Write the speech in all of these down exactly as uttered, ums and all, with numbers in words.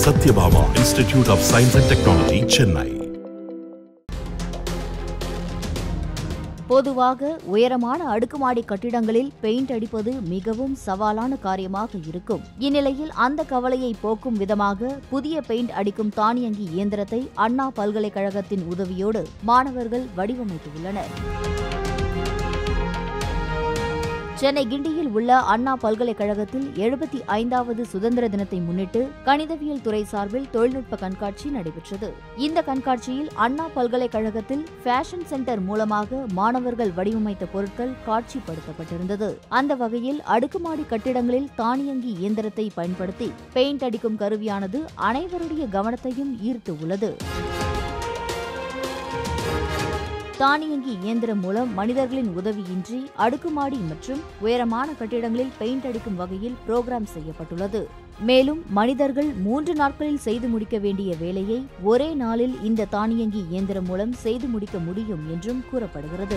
Satyabama Institute of Science and Technology, Chennai. பொதுவாக உயரமான அடுக்குமாடி கட்டிடங்களில் பெயிண்ட் அடிப்பது மிகவும் சவாலான காரியமாக இருக்கும். இந்நிலையில் அந்த கவலையை போக்கும் விதமாக புதிய பெயிண்ட் அடிக்கும் தானியங்கி இயந்திரத்தை அண்ணா பல்கலைக்கழகத்தின் உதவியோடு மாணவர்கள் வடிவமைத்துள்ளனர். சென்னை கிண்டியில் உள்ள அண்ணா பல்கலைக்கழகத்தில் எழுபத்தி ஐந்தாவது சுதந்திர தினத்தை முன்னிட்டு கணிதவியல் துறை சார்பில் தொழில்நுட்ப கண்காட்சி நடைபெற்றது. இந்த கண்காட்சியில் அண்ணா பல்கலைக்கழகத்தில் ஃபேஷன் சென்டர் மூலமாக மாணவர்கள் வடிவமைத்த பொருட்கள் காட்சிப்படுத்தப்பட்டிருந்தது. அந்த வகையில் அடுக்குமாடி கட்டிடங்களில் தானியங்கி இயந்திரத்தை பயன்படுத்தி பெயிண்ட் அடிக்கும் கருவியானது அனைவருடைய கவனத்தையும் ஈர்த்து உள்ளது. தானியங்கி இயந்திரம் மூலம் மனிதர்களின் உதவியின்றி அடுக்குமாடி மற்றும் உயரமான கட்டிடங்களில் பெயிண்ட் அடிக்கும் வகையில் புரோகிராம் செய்யப்பட்டுள்ளது. மேலும் மனிதர்கள் மூன்று நாட்களில் செய்து முடிக்க வேண்டிய வேலையை ஒரே நாளில் இந்த தானியங்கி இயந்திரம் மூலம் செய்து முடிக்க முடியும் என்றும் கூறப்படுகிறது.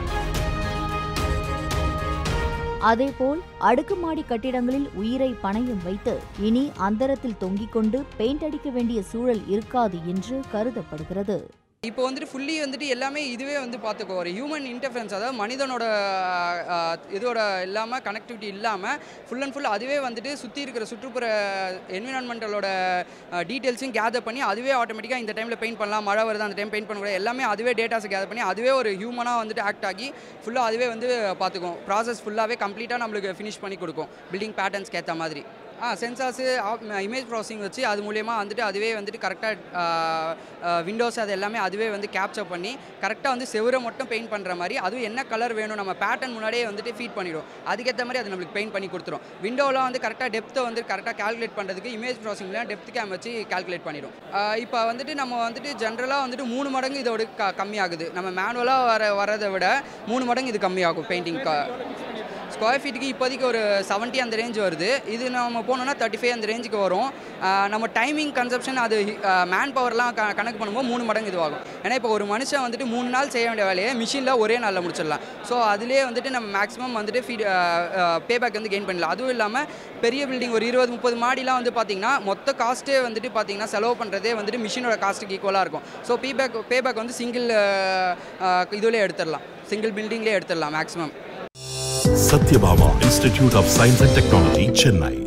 அதேபோல் அடுக்குமாடி கட்டிடங்களில் உயிரை பணயம் வைத்து இனி அந்தரத்தில் தொங்கிக் கொண்டு பெயிண்ட் அடிக்க வேண்டிய சூழல் இருக்காது என்று கருதப்படுகிறது. இப்போ வந்துட்டு ஃபுல்லி வந்துட்டு எல்லாமே இதுவே வந்து பார்த்துக்கோ ஒரு ஹியூமன் இன்டர்ஃபரன்ஸ், அதாவது மனிதனோட இதோட இல்லாமல் கனெக்டிவிட்டி இல்லாமல் ஃபுல் அண்ட் ஃபுல் அதுவே வந்துட்டு சுற்றி இருக்கிற சுற்றுப்புற என்விரான்மெண்டலோட டீட்டெயில்ஸும் கேதர் பண்ணி அதுவே ஆட்டோமேட்டிக்காக இந்த டைமில் பெயிண்ட் பண்ணலாம், மழை வருது அந்த டைம் பெயிண்ட் பண்ணக்கூடாது, எல்லாமே அதுவே டேட்டாஸை கேதர் பண்ணி அதுவே ஒரு ஹியூமனாக வந்துட்டு ஆக்ட் ஆகி ஃபுல்லாக அதுவே வந்து பார்த்துக்கும். ப்ராசஸ் ஃபுல்லாகவே கம்ப்ளீட்டாக நம்மளுக்கு ஃபினிஷ் பண்ணி கொடுக்கும் பில்டிங் பேட்டர்ன்ஸ்க்கு ஏற்ற மாதிரி. ஆ சென்சார்ஸு இமேஜ் ப்ராசஸிங் வச்சு அது மூலயமா வந்துட்டு அதுவே வந்துட்டு கரெக்டாக விண்டோஸ் அது எல்லாமே அதுவே வந்து கேப்சர் பண்ணி கரெக்டாக வந்து செவரை மட்டும் பெயிண்ட் பண்ணுற மாதிரி அதுவும் என்ன கலர் வேணும் நம்ம பேட்டர்ன் முன்னாடியே வந்துட்டு ஃபீட் பண்ணிவிடும். அதுக்கேற்ற மாதிரி அது நம்மளுக்கு பெயிண்ட் பண்ணி கொடுத்துரும். விண்டோலாம் வந்து கரெக்டாக டெப்த்தை வந்து கரெக்டாக கேல்குலேட் பண்ணுறதுக்கு இமேஜ் ப்ராசஸிங்லாம் டெப்த் கேம் வச்சு கேல்குலேட் பண்ணிடும். இப்போ வந்துட்டு நம்ம வந்துட்டு ஜென்ரலாக வந்துட்டு மூணு மடங்கு இதோட க கம்மியாகுது. நம்ம மேனுவலாக வர வரதை விட மூணு மடங்கு இது கம்மியாகும். பெயிண்டிங் ஸ்கொயர் ஃபீட்டுக்கு இப்போதைக்கு ஒரு செவன்ட்டி அந்த ரேஞ்ச் வருது. இது நம்ம போனோம்னா தேர்ட்டி ஃபைவ் அந்த ரேஞ்சுக்கு வரும். நம்ம டைமிங் கன்சப்ஷன் அது மேன் பவர்லாம் க கணக்கு பண்ணும்போது மூணு மடங்கு இதுவாகும். ஏன்னா இப்போ ஒரு மனுஷன் வந்துட்டு மூணு நாள் செய்ய வேண்டிய வேலையை மிஷினில் ஒரே நாளில் முடிச்சிடலாம். ஸோ அதிலே வந்துட்டு நம்ம மேக்ஸிமம் வந்துட்டு ஃபீட் பேபேக் வந்து கெயின் பண்ணலாம். அதுவும் இல்லாமல் பெரிய பில்டிங் ஒரு இருபது முப்பது மாடிலாம் வந்து பார்த்திங்கன்னா மொத்த காஸ்ட்டே வந்துட்டு பார்த்திங்கன்னா செலவு பண்ணுறதே வந்துட்டு மிஷினோட காஸ்ட்டுக்கு ஈக்குவலாக இருக்கும். ஸோ பேபேக் பேபேக் வந்து சிங்கிள் இதுலேயே எடுத்துடலாம், சிங்கிள் பில்டிங்லேயே எடுத்துடலாம் maximum. Satyabama Institute of Science and Technology, Chennai.